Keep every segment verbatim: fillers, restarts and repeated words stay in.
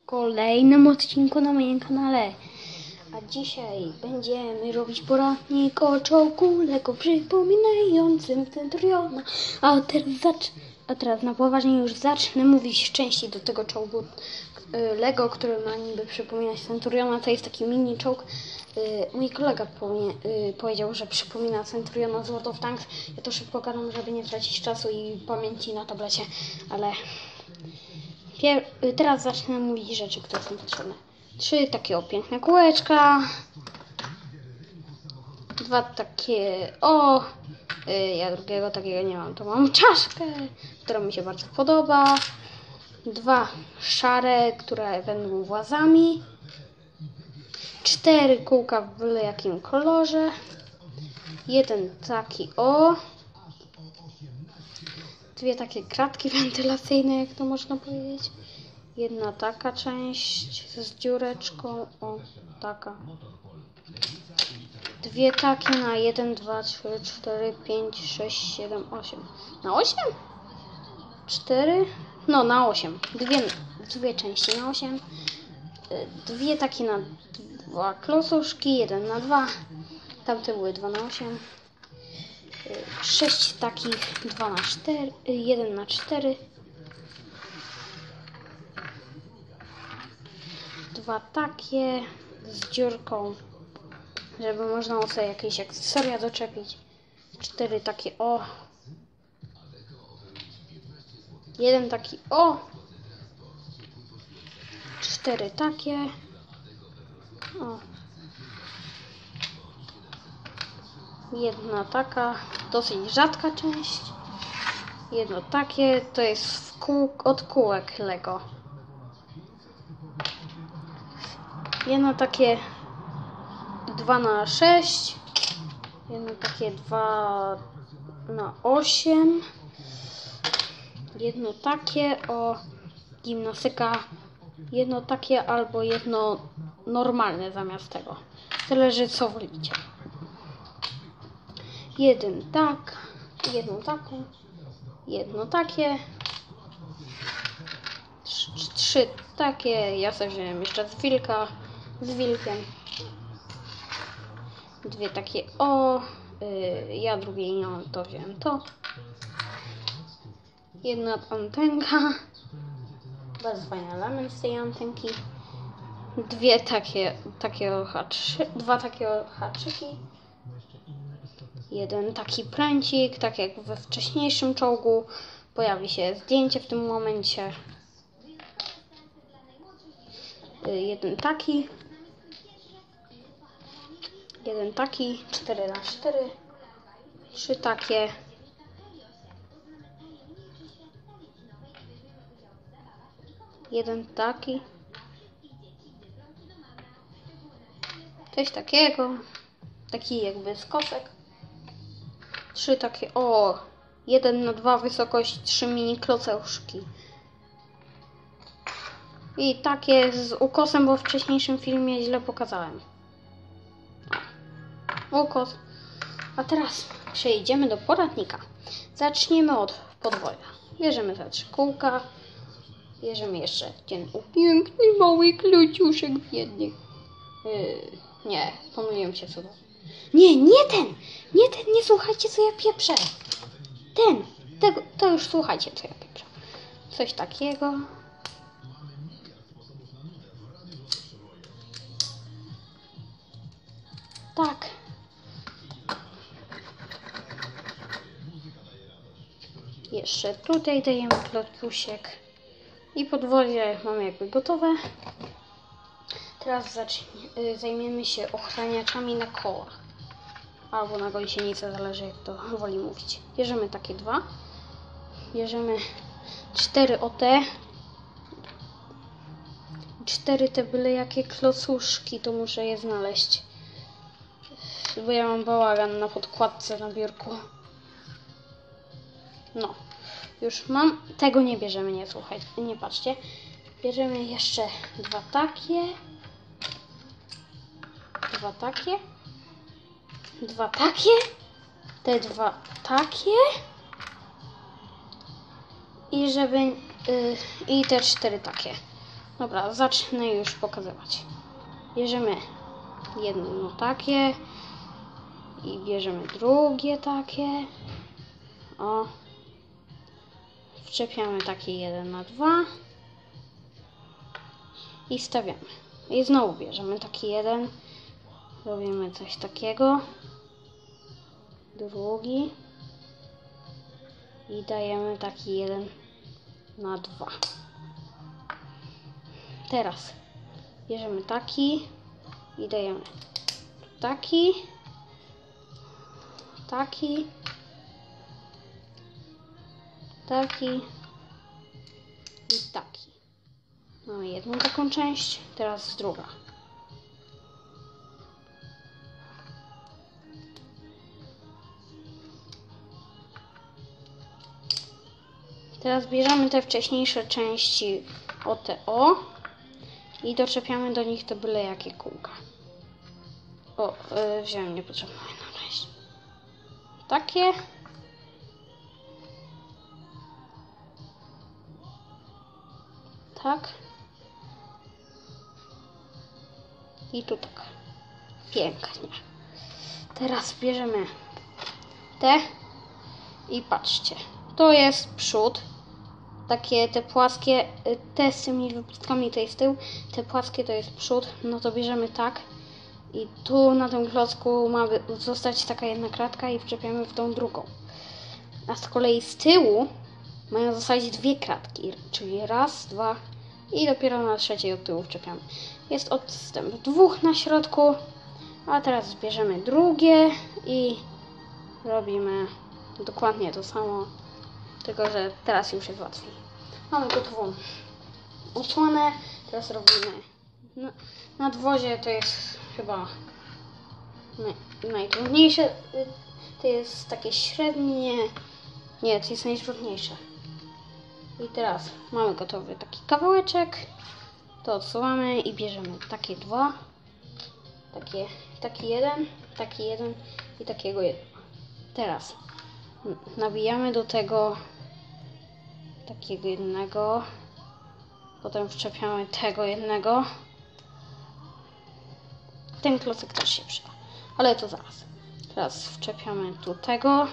kolejnym odcinku na moim kanale. A dzisiaj będziemy robić poradnik o czołgu Lego przypominającym Centuriona. A teraz, zacz a teraz na poważnie już zacznę mówić częściej do tego czołgu Lego, który ma niby przypominać Centuriona. To jest taki mini czołg. Mój kolega powiedział, że przypomina Centuriona z World of Tanks. Ja to szybko gadam, żeby nie tracić czasu i pamięci na tablecie, ale Pier teraz zacznę mówić rzeczy, które są potrzebne. Trzy takie o piękne kółeczka. Dwa takie o. Yy, ja drugiego takiego nie mam. To mam czaszkę, która mi się bardzo podoba. Dwa szare, które będą włazami. Cztery kółka w byle jakim kolorze. Jeden taki o. Dwie takie kratki wentylacyjne, jak to można powiedzieć. Jedna taka część z dziureczką. O, taka. Dwie takie na jeden, dwa, trzy, cztery, pięć, sześć, siedem, osiem. Na osiem? Cztery? No, na osiem. Dwie, dwie części na osiem. Dwie takie na dwa klocuszki. Jeden na dwa. Tamte były dwa na osiem. Sześć takich, dwa na cztery, jeden na cztery. Dwa takie z dziurką, żeby można było sobie jakieś akcesoria doczepić. Cztery takie o. Jeden taki o. Cztery takie. O. Jedna taka, dosyć rzadka część. Jedno takie, to jest w kół, od kółek Lego. Jedno takie dwa na sześć. Jedno takie dwa na osiem. Jedno takie o gimnastyka. Jedno takie albo jedno normalne zamiast tego. Zależy co wolicie. Jeden tak, jedno taką, jedno takie, trzy, trzy takie, ja sobie wziąłem jeszcze z wilka, z wilkiem, dwie takie o, yy, ja drugiej nie mam, to wziąłem to, jedna antenka, bardzo fajny element z tej antenki, dwie takie, takie haczy, dwa takie haczyki, jeden taki pręcik, tak jak we wcześniejszym czołgu. Pojawi się zdjęcie w tym momencie. Jeden taki. Jeden taki. Cztery na cztery. Trzy takie. Jeden taki. Coś takiego. Taki jakby skosek. Trzy takie, o, jeden na dwa wysokość, trzy mini klocuszki. I takie z ukosem, bo w wcześniejszym filmie źle pokazałem. Ukos. A teraz przejdziemy do poradnika. Zaczniemy od podwojenia. Bierzemy te trzy kółka. Bierzemy jeszcze ten piękny mały kluciuszek biedny. Yy, nie, pomyliłem się co to. Nie, nie ten! Nie ten, nie słuchajcie co ja pieprzę. Ten, tego, to już słuchajcie co ja pieprzę. Coś takiego. Tak. Jeszcze tutaj dajemy klocusiek. I podwozie mamy jakby gotowe. Teraz zacznie, zajmiemy się ochraniaczami na kołach. Albo na gąsienicę, zależy jak to woli mówić. Bierzemy takie dwa. Bierzemy cztery o te. Cztery te byle jakie klocuszki, to muszę je znaleźć. Bo ja mam bałagan na podkładce na biurku. No. Już mam. Tego nie bierzemy, nie słuchajcie, nie patrzcie. Bierzemy jeszcze dwa takie. Dwa takie. Dwa takie. Te dwa takie. I żeby... Yy, I te cztery takie. Dobra, zacznę już pokazywać. Bierzemy jedno takie i bierzemy drugie takie. O. Wczepiamy taki jeden na dwa i stawiamy. I znowu bierzemy taki jeden. Robimy coś takiego. Drugi. I dajemy taki jeden na dwa. Teraz bierzemy taki i dajemy taki, taki, taki i taki. Mamy jedną taką część, teraz druga. Teraz bierzemy te wcześniejsze części o te o i doczepiamy do nich te byle jakie kółka. O, yy, wziąłem niepotrzebną jedną część. Takie. Tak. I tu tak. Pięknie. Teraz bierzemy te i patrzcie. To jest przód. Takie te płaskie, te z tymi wypustkami to jest tył, te płaskie to jest przód. No to bierzemy tak i tu na tym klocku ma zostać taka jedna kratka i wczepiamy w tą drugą. A z kolei z tyłu mają zostać dwie kratki, czyli raz, dwa i dopiero na trzeciej od tyłu wczepiamy. Jest odstęp dwóch na środku, a teraz bierzemy drugie i robimy dokładnie to samo, tylko że teraz już jest łatwiej. Mamy gotową osłonę, teraz robimy na, nadwozie, to jest chyba naj, najtrudniejsze, to jest takie średnie, nie, to jest najtrudniejsze. I teraz mamy gotowy taki kawałeczek, to odsuwamy i bierzemy takie dwa, takie, taki jeden, taki jeden i takiego jednego. Teraz nabijamy do tego takiego jednego, potem wczepiamy tego jednego. Ten klocek też się przyda, ale to zaraz. Teraz wczepiamy tu tego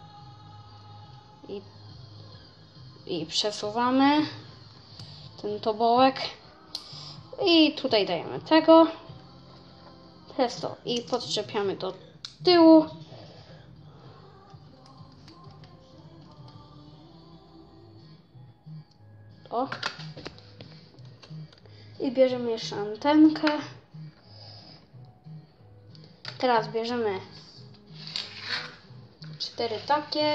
i, i przesuwamy ten tobołek i tutaj dajemy tego. Teraz to i podczepiamy do tyłu. O. I bierzemy jeszcze antenkę. Teraz bierzemy cztery takie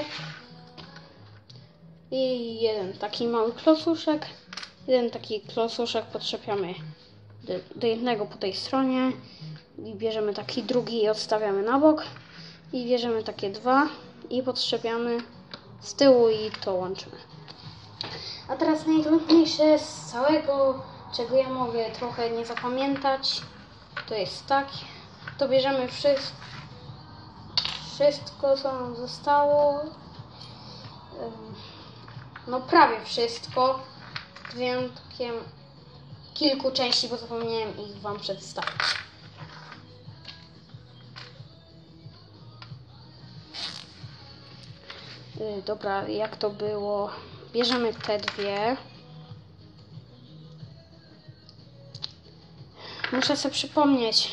i jeden taki mały klocuszek. Jeden taki klocuszek podczepiamy do, do jednego po tej stronie i bierzemy taki drugi i odstawiamy na bok i bierzemy takie dwa i podczepiamy z tyłu i to łączymy. A teraz najtrudniejsze z całego, czego ja mogę trochę nie zapamiętać, to jest tak, to bierzemy wszystko, wszystko co nam zostało, no prawie wszystko, z wyjątkiem kilku części, bo zapomniałem ich wam przedstawić. Dobra, jak to było? Bierzemy te dwie. Muszę sobie przypomnieć.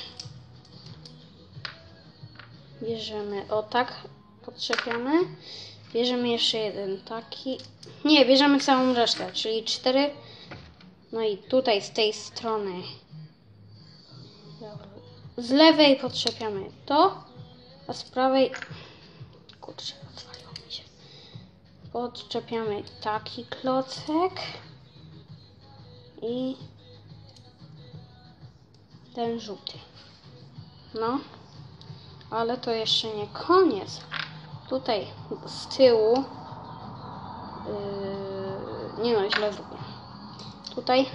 Bierzemy o tak, podczepiamy. Bierzemy jeszcze jeden taki. Nie, bierzemy całą resztę, czyli cztery. No i tutaj z tej strony z lewej podczepiamy to, a z prawej, kurczę, odwaliło mi się. Podczepiamy taki klocek i ten żółty. No, ale to jeszcze nie koniec. Tutaj z tyłu, yy, nie no, źle zrobię. Tutaj,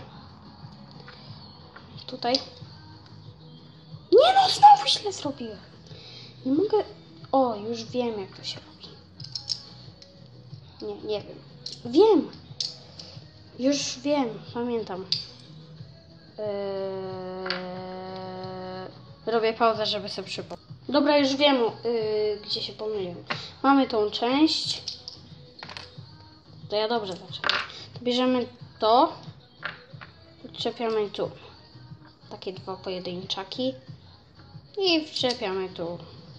tutaj. Nie no, znowu źle zrobiłem. Nie mogę. O, już wiem, jak to się robi. Nie, nie wiem. Wiem. Już wiem, pamiętam. Yy, robię pauzę, żeby sobie przypomnieć. Dobra, już wiem, yy, gdzie się pomyliłem. Mamy tą część. To ja dobrze zacząłem. To bierzemy to. Wczepiamy tu. Takie dwa pojedynczaki. I wczepiamy tu.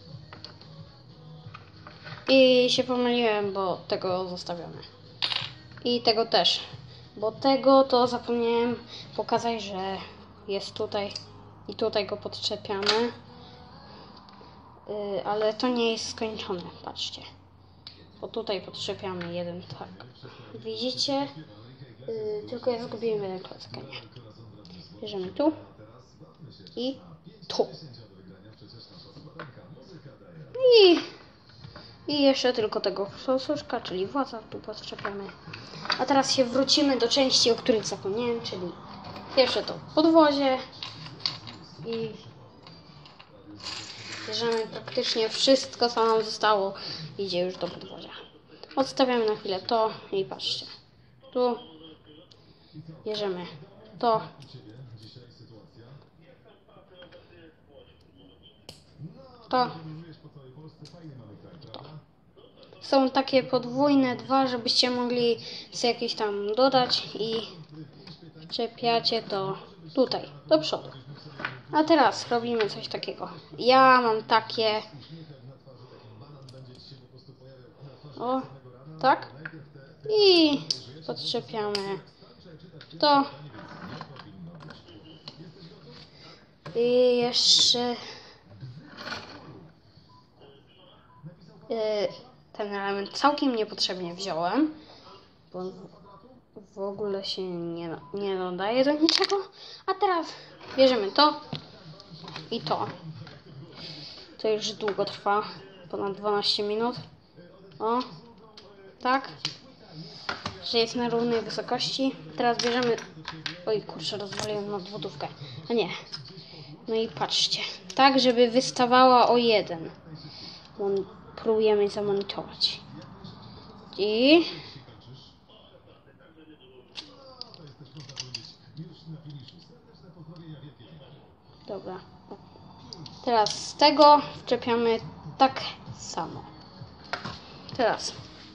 I się pomyliłem, bo tego zostawiamy. I tego też. Bo tego to zapomniałem pokazać, że jest tutaj. I tutaj go podczepiamy. Yy, ale to nie jest skończone. Patrzcie. Bo tutaj podczepiamy jeden tak. Widzicie? Yy, tylko ja zgubiłem jeden klocek. Nie. Bierzemy tu. I tu. I, I jeszcze tylko tego sosuszka, czyli władza tu podczepiamy. A teraz się wrócimy do części, o których zapomniałem, czyli jeszcze to podwozie. I bierzemy praktycznie wszystko, co nam zostało. Idzie już do podwozia. Odstawiamy na chwilę to i patrzcie. Tu bierzemy to. To. To. Są takie podwójne dwa, żebyście mogli sobie jakieś tam dodać i czepiacie to tutaj, do przodu. A teraz robimy coś takiego. Ja mam takie. O, tak. I podczepiamy to. I jeszcze ten element całkiem niepotrzebnie wziąłem, bo w ogóle się nie, nie nadaje do niczego. A teraz bierzemy to i to. To już długo trwa, ponad dwanaście minut. O, tak, że jest na równej wysokości. Teraz bierzemy, oj kurczę, rozwaliłem nadwodówkę, a nie. No i patrzcie, tak żeby wystawała o jeden. Próbujemy zamontować. I dobra. Teraz z tego wczepiamy tak samo. Teraz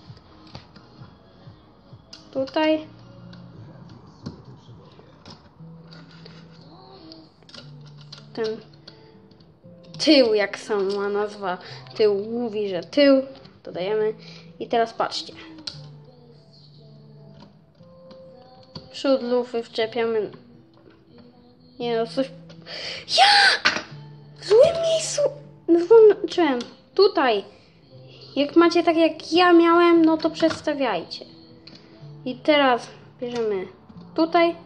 tutaj ten tył, jak sama nazwa tył mówi, że tył, dodajemy. I teraz patrzcie. Przód lufy wczepiamy. Nie no, coś. Ja! W złym miejscu włączyłem. Tutaj. Jak macie tak jak ja miałem, no to przestawiajcie. I teraz bierzemy tutaj.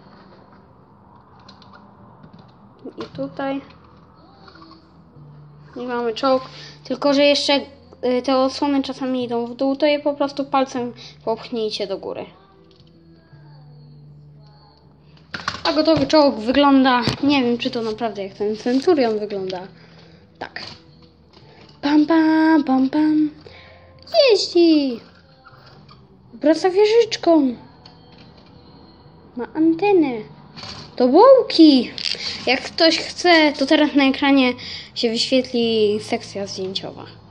I tutaj. I mamy czołg. Tylko że jeszcze te osłony czasami idą w dół, to je po prostu palcem popchnijcie do góry. A gotowy czołg wygląda, nie wiem czy to naprawdę jak ten Centurion wygląda. Tak. Pam, pam, pam, pam. Jeździ. Wraca wieżyczką. Ma antenę. To bułki. Jak ktoś chce, to teraz na ekranie się wyświetli sekcja zdjęciowa.